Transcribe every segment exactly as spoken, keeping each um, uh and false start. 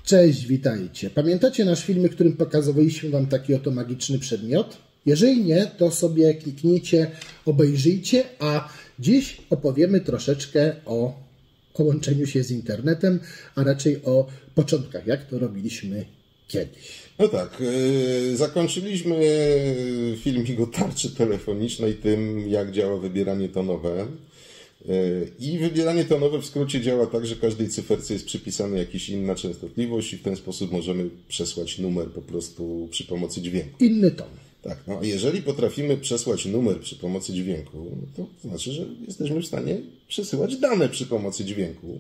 Cześć, witajcie. Pamiętacie nasz film, w którym pokazywaliśmy Wam taki oto magiczny przedmiot? Jeżeli nie, to sobie kliknijcie, obejrzyjcie, a dziś opowiemy troszeczkę o połączeniu się z internetem, a raczej o początkach, jak to robiliśmy kiedyś. No tak, yy, zakończyliśmy filmik o tarczy telefonicznej tym, jak działa wybieranie tonowe. I wybieranie tonowe w skrócie działa tak, że każdej cyferce jest przypisana jakaś inna częstotliwość i w ten sposób możemy przesłać numer po prostu przy pomocy dźwięku. Inny ton. Tak, no jeżeli potrafimy przesłać numer przy pomocy dźwięku, to znaczy, że jesteśmy w stanie przesyłać dane przy pomocy dźwięku.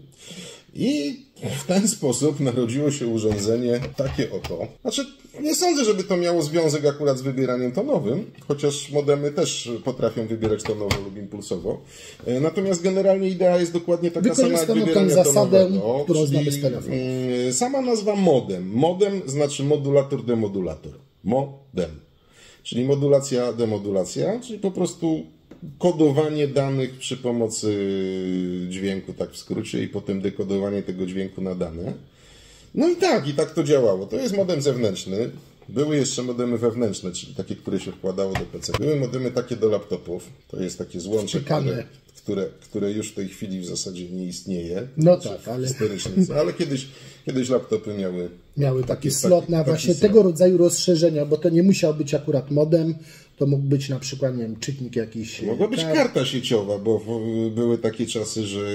I w ten sposób narodziło się urządzenie takie oto. Znaczy, nie sądzę, żeby to miało związek akurat z wybieraniem tonowym, chociaż modemy też potrafią wybierać tonowo lub impulsowo. Natomiast generalnie idea jest dokładnie taka sama jak wybieranie tę zasadę, tonowego. którą znamy z telefonu. Sama nazwa modem. Modem znaczy modulator, demodulator. Modem. Czyli modulacja, demodulacja, czyli po prostu kodowanie danych przy pomocy dźwięku, tak w skrócie, i potem dekodowanie tego dźwięku na dane. No i tak, i tak to działało. To jest modem zewnętrzny. Były jeszcze modemy wewnętrzne, czyli takie, które się wkładało do P C. Były modemy takie do laptopów. To jest takie złącze, które, które, które już w tej chwili w zasadzie nie istnieje. No tak, ale... ale kiedyś, kiedyś laptopy miały... Miały taki, taki slot na taki, właśnie taki tego slot. rodzaju rozszerzenia, bo to nie musiał być akurat modem. To mógł być na przykład, nie wiem, czytnik jakiś... Mogła być karta sieciowa, bo były takie czasy, że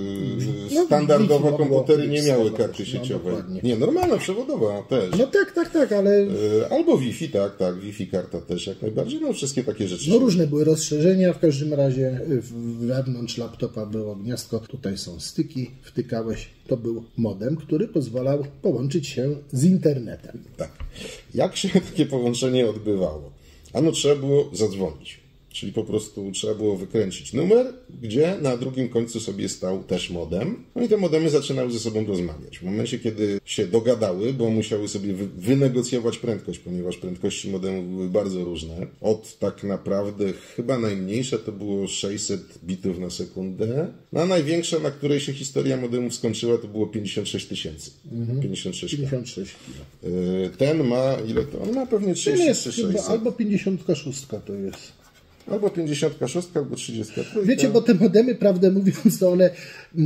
no, standardowo komputery nie miały karty sieciowej. No, nie, normalna, przewodowa też. No tak, tak, tak, ale... Albo Wi-Fi, tak, tak, Wi-Fi karta też jak najbardziej, no wszystkie takie rzeczy. No różne były rozszerzenia, w każdym razie wewnątrz laptopa było gniazdko, tutaj są styki, wtykałeś, to był modem, który pozwalał połączyć się z internetem. Tak. Jak się takie połączenie odbywało? Ano trzeba było zadzwonić, czyli po prostu trzeba było wykręcić numer, gdzie na drugim końcu sobie stał też modem. No i te modemy zaczynały ze sobą rozmawiać. W momencie, kiedy się dogadały, bo musiały sobie wynegocjować prędkość, ponieważ prędkości modemów były bardzo różne. Od tak naprawdę chyba najmniejsze to było sześćset bitów na sekundę, no a największa, na której się historia modemów skończyła, to było pięćdziesiąt sześć tysięcy. Mhm. pięćdziesiąt sześć. pięćdziesiąt sześć. Ten ma, ile to? On ma pewnie trzydzieści sześć. Albo pięćdziesiąt sześć to jest. Albo pięćdziesiąt sześć, albo trzydzieści trzy. Wiecie, bo te modemy, prawdę mówiąc, to one,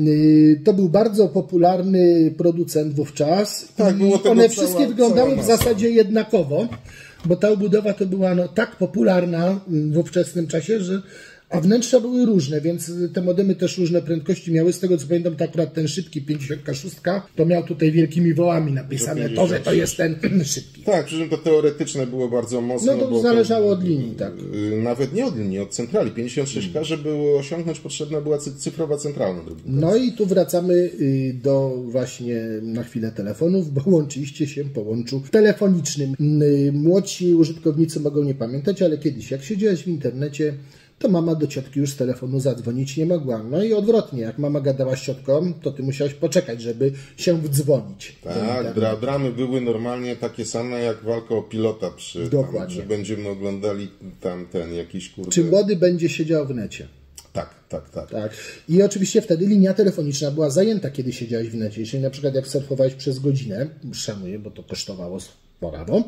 to był bardzo popularny producent wówczas. Tak, było tego one cała, wszystkie wyglądały w zasadzie jednakowo, bo ta obudowa to była no, tak popularna w ówczesnym czasie, że a wnętrza były różne, więc te modemy też różne prędkości miały. Z tego co pamiętam, to akurat ten szybki pięćdziesiąt sześć to miał tutaj wielkimi wołami napisane to, że to jest ten szybki. Tak, przy czym to teoretyczne było bardzo mocno. No to bo zależało to, od linii, tak. Nawet nie od linii, od centrali. pięćdziesiąt sześć K, żeby osiągnąć, potrzebna była cyfrowa centralna. No i tu wracamy do właśnie na chwilę telefonów, bo łączyliście się po łączu telefonicznym. Młodsi użytkownicy mogą nie pamiętać, ale kiedyś jak siedziałeś w internecie, to mama do ciotki już z telefonu zadzwonić nie mogła. No i odwrotnie, jak mama gadała z ciotką, to ty musiałeś poczekać, żeby się wdzwonić. Tak, dra dramy były normalnie takie same jak walka o pilota przy Dokładnie. Tam, że będziemy oglądali tam ten jakiś kurde... Czy młody będzie siedział w necie. Tak, tak, tak, tak. I oczywiście wtedy linia telefoniczna była zajęta, kiedy siedziałeś w necie. Jeśli na przykład jak surfowałeś przez godzinę, szanuję, bo to kosztowało sporo,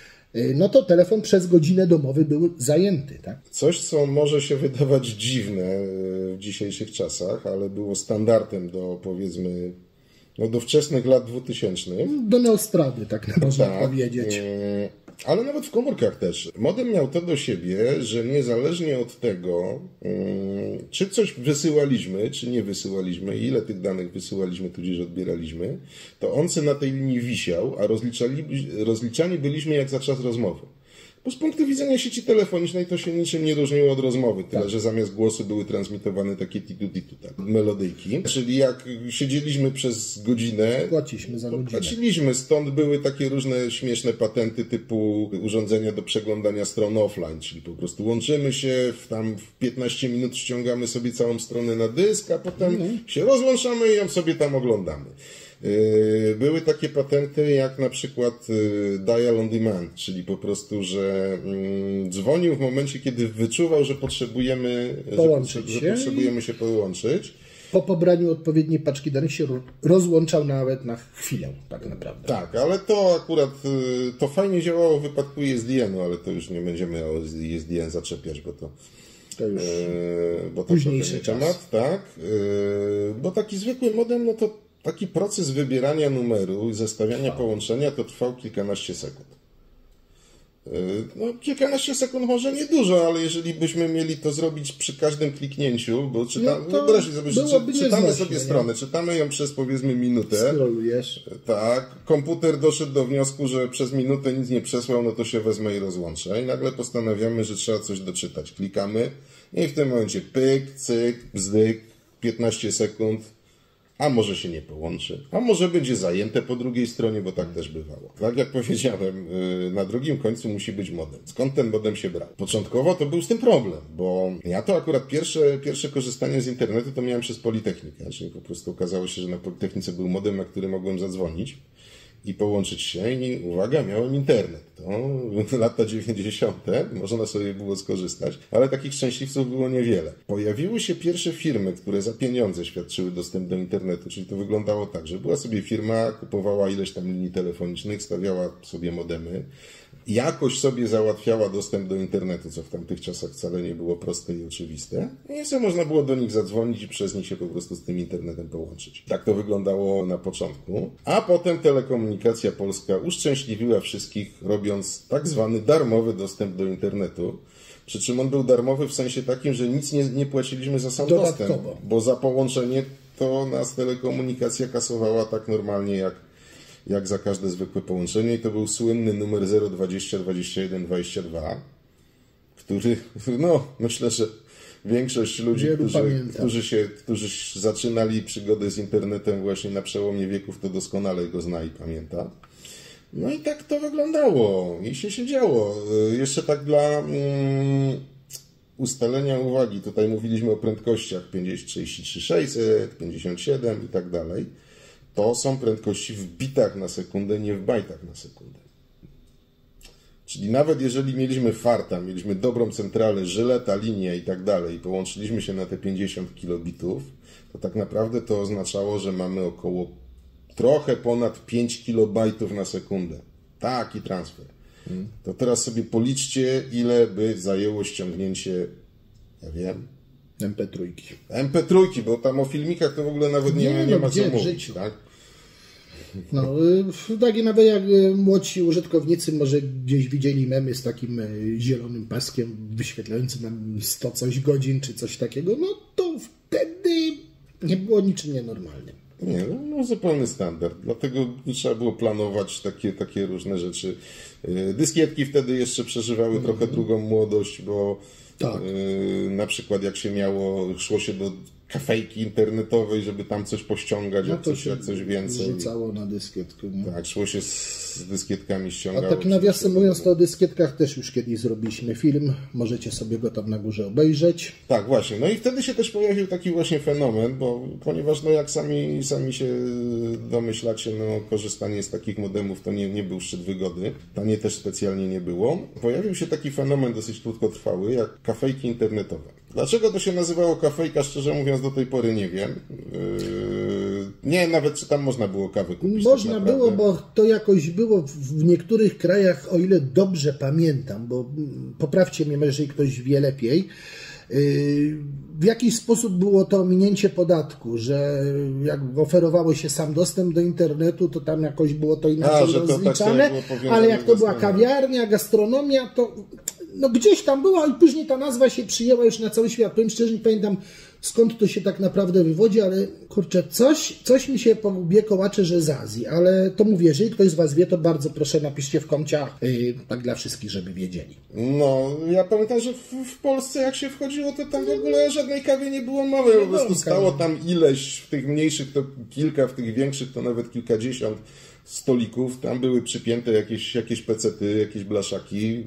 no to telefon przez godzinę domowy był zajęty. Tak? Coś, co może się wydawać dziwne w dzisiejszych czasach, ale było standardem do, powiedzmy, no do wczesnych lat dwutysięcznych. Do neostrady, tak można tak, powiedzieć. Ale nawet w komórkach też. Modem miał to do siebie, że niezależnie od tego, czy coś wysyłaliśmy, czy nie wysyłaliśmy, ile tych danych wysyłaliśmy, tudzież odbieraliśmy, to on se na tej linii wisiał, a rozliczali, rozliczani byliśmy jak za czas rozmowy. Bo z punktu widzenia sieci telefonicznej to się niczym nie różniło od rozmowy, tyle tak. że zamiast głosu były transmitowane takie titu-titu, tak, melodyjki. Czyli jak siedzieliśmy przez godzinę, płaciliśmy za godzinę. Płaciliśmy, stąd były takie różne śmieszne patenty typu urządzenia do przeglądania stron offline, czyli po prostu łączymy się, w tam w piętnaście minut ściągamy sobie całą stronę na dysk, a potem mhm. się rozłączamy i ją sobie tam oglądamy. Były takie patenty jak na przykład dial on demand, czyli po prostu, że dzwonił w momencie, kiedy wyczuwał, że potrzebujemy, połączyć że, się, że potrzebujemy się połączyć. Po pobraniu odpowiedniej paczki danych się rozłączał nawet na chwilę, tak naprawdę. Tak, ale to akurat to fajnie działało w wypadku E S D N-u, ale to już nie będziemy o E S D N zaczepiać, bo to, to już e, bo to późniejszy czas. Temat, tak, e, bo taki zwykły modem, no to taki proces wybierania numeru i zestawiania trwał. połączenia to trwał kilkanaście sekund. No, kilkanaście sekund może nie dużo, ale jeżeli byśmy mieli to zrobić przy każdym kliknięciu, bo czyta, no wyobraźcie sobie, że czytamy sobie nie? stronę, czytamy ją przez powiedzmy minutę. Scrollujesz. Tak, komputer doszedł do wniosku, że przez minutę nic nie przesłał, no to się wezmę i rozłączę. I nagle postanawiamy, że trzeba coś doczytać. Klikamy i w tym momencie pyk, cyk, bzdyk, piętnaście sekund. A może się nie połączy, a może będzie zajęte po drugiej stronie, bo tak też bywało. Tak jak powiedziałem, na drugim końcu musi być modem. Skąd ten modem się brał? Początkowo to był z tym problem, bo ja to akurat pierwsze, pierwsze korzystanie z internetu to miałem przez Politechnikę, czyli po prostu okazało się, że na Politechnice był modem, na który mogłem zadzwonić i połączyć się i uwaga, miałem internet. To lata dziewięćdziesiąte, można sobie było skorzystać, ale takich szczęśliwców było niewiele. Pojawiły się pierwsze firmy, które za pieniądze świadczyły dostęp do internetu, czyli to wyglądało tak, że była sobie firma, kupowała ileś tam linii telefonicznych, stawiała sobie modemy, jakoś sobie załatwiała dostęp do internetu, co w tamtych czasach wcale nie było proste i oczywiste. I sobie można było do nich zadzwonić i przez nich się po prostu z tym internetem połączyć. Tak to wyglądało na początku. A potem Telekomunikacja Polska uszczęśliwiła wszystkich, robiąc tak zwany darmowy dostęp do internetu. Przy czym on był darmowy w sensie takim, że nic nie, nie płaciliśmy za sam dodatkowo. dostęp, bo za połączenie to nas telekomunikacja kasowała tak normalnie jak jak za każde zwykłe połączenie i to był słynny numer zero dwadzieścia dwadzieścia jeden dwadzieścia dwa, który, no, myślę, że większość ludzi, którzy, którzy, się, którzy zaczynali przygodę z internetem właśnie na przełomie wieków, to doskonale go zna i pamięta. No i tak to wyglądało i się siedziało. Jeszcze tak dla mm, ustalenia uwagi, tutaj mówiliśmy o prędkościach pięćdziesiąt, trzydzieści trzy sześćset, pięćdziesiąt siedem i tak dalej. To są prędkości w bitach na sekundę, nie w bajtach na sekundę. Czyli nawet jeżeli mieliśmy farta, mieliśmy dobrą centralę, żyleta, linię i tak dalej i połączyliśmy się na te pięćdziesiąt kilobitów, to tak naprawdę to oznaczało, że mamy około trochę ponad pięć kilobajtów na sekundę. Taki transfer. Hmm. To teraz sobie policzcie, ile by zajęło ściągnięcie, ja wiem, em pe trzy. em pe trzy, bo tam o filmikach to w ogóle nawet nie, nie, nie no, ma co mówić, tak? No, tak i nawet jak młodsi użytkownicy może gdzieś widzieli memy z takim zielonym paskiem wyświetlającym nam sto coś godzin, czy coś takiego, no to wtedy nie było niczym nienormalnym. Nie, no, no zupełny standard. Dlatego trzeba było planować takie, takie różne rzeczy. Dyskietki wtedy jeszcze przeżywały mm. trochę drugą młodość, bo tak. yy, na przykład jak się miało, szło się do kafejki internetowej, żeby tam coś pościągać, no jak, coś, jak coś więcej. Rzucało na dyskietkę. Nie? Tak, szło się z dyskietkami, ściągało. A tak nawiasem mówiąc, to o dyskietkach też już kiedyś zrobiliśmy film. Możecie sobie go tam na górze obejrzeć. Tak, właśnie. No i wtedy się też pojawił taki właśnie fenomen, bo ponieważ no jak sami, sami się domyślacie, no korzystanie z takich modemów to nie, nie był szczyt wygody. Tanie też specjalnie nie było. Pojawił się taki fenomen dosyć krótkotrwały, jak kafejki internetowe. Dlaczego to się nazywało kafejka, szczerze mówiąc do tej pory nie wiem. Yy, nie nawet czy tam można było kawę kupić. Można tak było, bo to jakoś było w niektórych krajach, o ile dobrze pamiętam, bo poprawcie mnie, jeżeli ktoś wie lepiej, yy, w jakiś sposób było to ominięcie podatku, że jak oferowało się sam dostęp do internetu, to tam jakoś było to inaczej A, rozliczane, tak ale jak to była kawiarnia, gastronomia, to no gdzieś tam była i później ta nazwa się przyjęła już na cały świat. Powiem szczerze, nie pamiętam skąd to się tak naprawdę wywodzi, ale kurczę, coś, coś mi się pobie kołacze, że z Azji, ale to mówię, jeżeli ktoś z Was wie, to bardzo proszę napiszcie w komciach, yy, tak dla wszystkich, żeby wiedzieli. No, ja pamiętam, że w, w Polsce jak się wchodziło, to tam w ogóle o żadnej kawie nie było mowy, po prostu stało tam ileś, w tych mniejszych to kilka, w tych większych to nawet kilkadziesiąt stolików, tam były przypięte jakieś, jakieś pecety, jakieś blaszaki.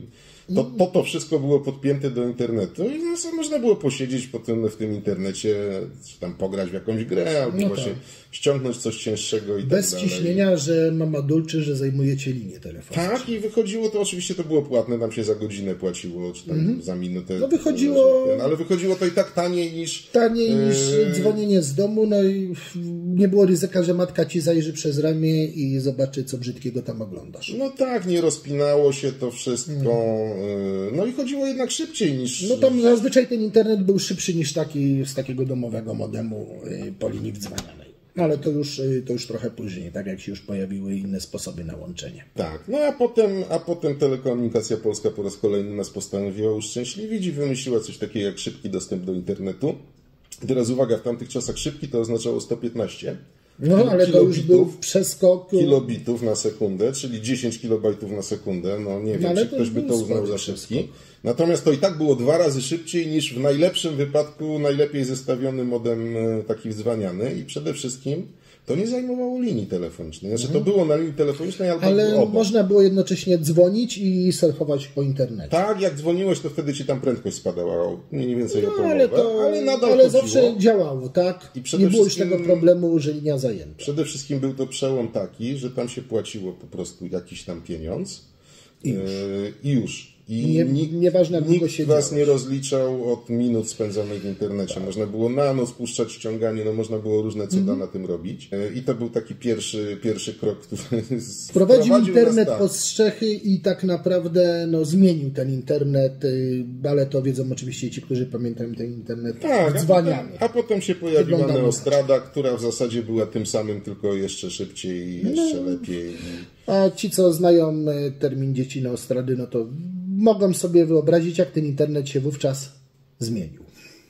To, to to wszystko było podpięte do internetu i no, sobie można było posiedzieć potem w tym internecie, czy tam pograć w jakąś grę, albo no właśnie tak. ściągnąć coś cięższego i Bez tak dalej. Bez ciśnienia, że mama dulczy, że zajmujecie linię telefoniczną. Tak, i wychodziło to, oczywiście to było płatne, tam się za godzinę płaciło, czy tam mm-hmm. za minutę. No wychodziło... Ten, ale wychodziło to i tak taniej niż... Taniej niż e... dzwonienie z domu, no i nie było ryzyka, że matka ci zajrzy przez ramię i zobaczy, co brzydkiego tam oglądasz. No tak, nie rozpinało się to wszystko, mm. no i chodziło jednak szybciej niż... No tam zazwyczaj ten internet był szybszy niż taki z takiego domowego modemu po linii wdzwanianej. Ale to już, to już trochę później, tak jak się już pojawiły inne sposoby na łączenie. Tak, no a potem, a potem Telekomunikacja Polska po raz kolejny nas postanowiła uszczęśliwić i wymyśliła coś takiego jak szybki dostęp do internetu. Teraz uwaga, w tamtych czasach szybki to oznaczało sto piętnaście. No, ale to już był przeskok... Kilobitów na sekundę, czyli dziesięć kilobajtów na sekundę. No nie wiem, no, czy ktoś by to uznał za szybki. Natomiast to i tak było dwa razy szybciej niż w najlepszym wypadku najlepiej zestawiony modem taki wdzwaniany i przede wszystkim to nie zajmowało linii telefonicznej. Znaczy to było na linii telefonicznej albo ale obok. Można było jednocześnie dzwonić i surfować po internecie. Tak, jak dzwoniłeś, to wtedy ci tam prędkość spadała mniej więcej no, o połowę, ale, to, ale nadal ale chodziło. zawsze działało, tak? I nie było już tego problemu, że linia zajęta. Przede wszystkim był to przełom taki, że tam się płaciło po prostu jakiś tam pieniądz i już. Yy, i już. I nie, nikt, nieważne, jak nikt się was działo. nie rozliczał od minut spędzonych w internecie. Tak. Można było na noc puszczać ściąganie, no można było różne cuda mm-hmm. na tym robić. I to był taki pierwszy, pierwszy krok, który wprowadził internet nas, tak. pod strzechy i tak naprawdę no, zmienił ten internet, ale to wiedzą oczywiście ci, którzy pamiętają ten internet tak, dzwaniany. A, a potem się pojawiła Neostrada, która w zasadzie była tym samym, tylko jeszcze szybciej i jeszcze no. lepiej. A ci, co znają termin dzieci Neostrady, no to mogą sobie wyobrazić, jak ten internet się wówczas zmienił.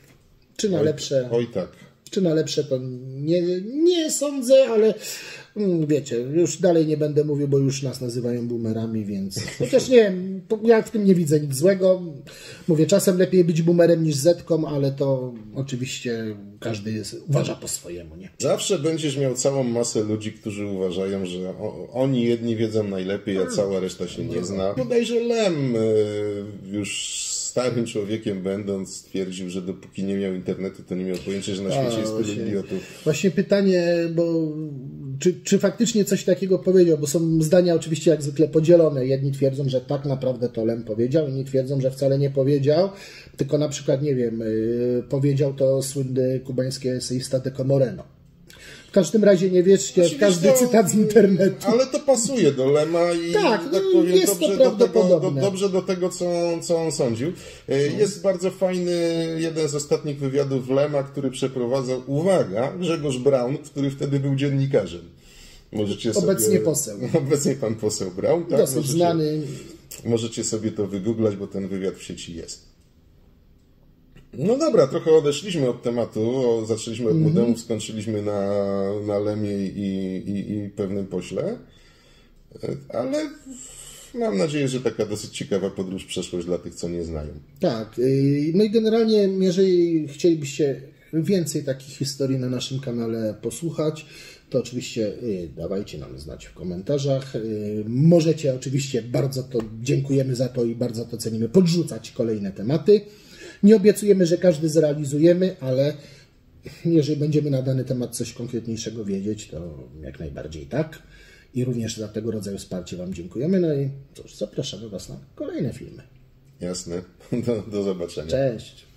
Czy na oj, lepsze? Oj tak. Czy na lepsze to nie, nie sądzę, ale wiecie, już dalej nie będę mówił, bo już nas nazywają boomerami, więc chociaż nie wiem, ja w tym nie widzę nic złego. Mówię, czasem lepiej być boomerem niż zetką, ale to oczywiście każdy jest, uważa po swojemu, nie? Zawsze będziesz miał całą masę ludzi, którzy uważają, że o, oni jedni wiedzą najlepiej, a cała reszta się nie zna. Bodajże Lem już starym człowiekiem będąc stwierdził, że dopóki nie miał internetu, to nie miał pojęcia, że na świecie a, jest tyle idiotów. Właśnie pytanie, bo czy, czy faktycznie coś takiego powiedział, bo są zdania oczywiście jak zwykle podzielone. Jedni twierdzą, że tak naprawdę to Lem powiedział, inni twierdzą, że wcale nie powiedział, tylko na przykład, nie wiem, yy, powiedział to słynny kubański eseista Deco Moreno. W każdym razie nie wierzcie w każdy to, cytat z internetu. Ale to pasuje do Lema i tak, tak powiem, jest dobrze, to do tego, do, dobrze do tego, co, co on sądził. Jest bardzo fajny jeden z ostatnich wywiadów Lema, który przeprowadzał, uwaga, Grzegorz Braun, który wtedy był dziennikarzem. Możecie sobie, obecnie poseł. Obecnie pan poseł Braun. Tak? Dosyć możecie, znany. Możecie sobie to wygooglać, bo ten wywiad w sieci jest. No dobra, trochę odeszliśmy od tematu, zaczęliśmy od mm-hmm. modemów, skończyliśmy na, na Lemie i, i, i pewnym pośle, ale mam nadzieję, że taka dosyć ciekawa podróż przeszłość dla tych, co nie znają. Tak, no i generalnie, jeżeli chcielibyście więcej takich historii na naszym kanale posłuchać, to oczywiście dawajcie nam znać w komentarzach. Możecie oczywiście, bardzo to dziękujemy za to i bardzo to cenimy, podrzucać kolejne tematy. Nie obiecujemy, że każdy zrealizujemy, ale jeżeli będziemy na dany temat coś konkretniejszego wiedzieć, to jak najbardziej tak. I również za tego rodzaju wsparcie Wam dziękujemy. No i cóż, zapraszamy Was na kolejne filmy. Jasne. Do, do zobaczenia. Cześć.